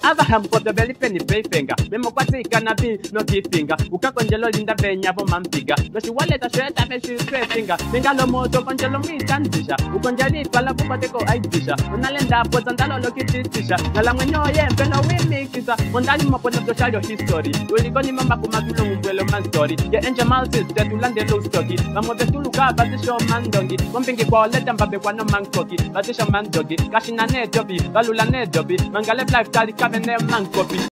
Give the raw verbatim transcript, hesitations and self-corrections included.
Abraham for the belly penny pay finger. Memo kwati canabi no key finger. Ukakonjelo linda benya bo mampiga. No she wallet a shirt and she straight finger. Mingalo moto konjelo mi tantisha. Ukonjali pala pupateko aitisha. Unalenda potandalo lokiti tisha. Nalamwenyo ye mpeno we make it. Mondani mapona to share your history. Ulikoni mama kumatulu mbwelo man story. Ye enja maltis te tulande low stocky. Mamo betulu ka batisho mandongi. Kompingi kwa leta mbabe kwa no mankoki. Batisho mandogi. Kashina ne jobi. Balula ne jobi. Mangale lifestyle kabene man copy.